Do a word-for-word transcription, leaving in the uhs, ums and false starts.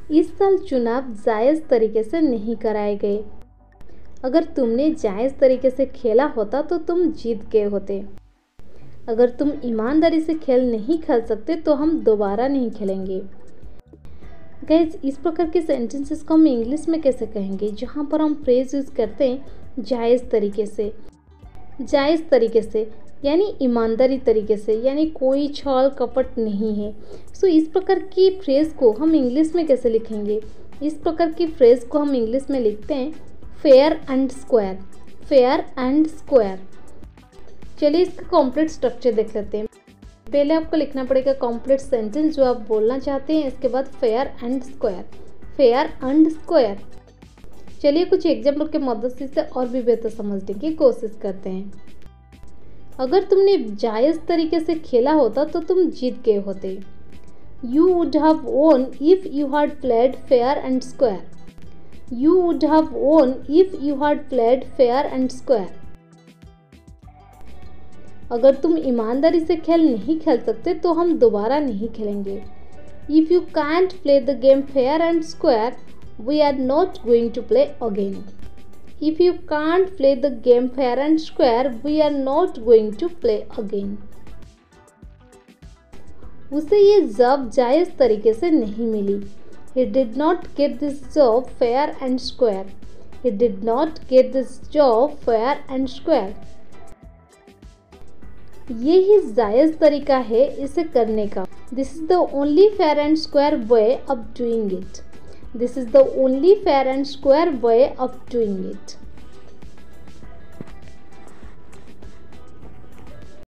इस साल चुनाव जायज़ तरीके से नहीं कराए गए। अगर तुमने जायज़ तरीके से खेला होता तो तुम जीत गए होते। अगर तुम ईमानदारी से खेल नहीं खेल सकते तो हम दोबारा नहीं खेलेंगे। गाइज, इस प्रकार के सेंटेंसेस को हम इंग्लिश में कैसे कहेंगे जहाँ पर हम फ्रेज यूज़ करते हैं जायज़ तरीके से। जायज़ तरीके से यानी ईमानदारी तरीके से, यानी कोई छल कपट नहीं है। सो इस प्रकार की फ्रेज़ को हम इंग्लिश में कैसे लिखेंगे? इस प्रकार की फ्रेज़ को हम इंग्लिश में लिखते हैं fair and square. Fair and square. चलिए इसका कॉम्प्लीट स्ट्रक्चर देख लेते हैं। पहले आपको लिखना पड़ेगा कॉम्प्लीट सेंटेंस जो आप बोलना चाहते हैं, इसके बाद fair and square. Fair and square. चलिए कुछ एग्जाम्पल के मदद से इसे और भी बेहतर समझने की कोशिश करते हैं। अगर तुमने जायज़ तरीके से खेला होता तो तुम जीत गए होते। You would have won if you had played fair and square. You would have won if you had played fair and square. अगर तुम ईमानदारी से खेल नहीं खेल सकते तो हम दोबारा नहीं खेलेंगे। If you can't play the game fair and square we are not going to play again. If you can't play the game fair and square, we are not going to play again. उसे ये job जायज़ तरीके से नहीं मिली। He did not get this job fair and square. He did not get this job fair and square. ये ही जायज़ तरीका है इसे करने का। This is the only fair and square way of doing it. This is the only fair and square way of doing it.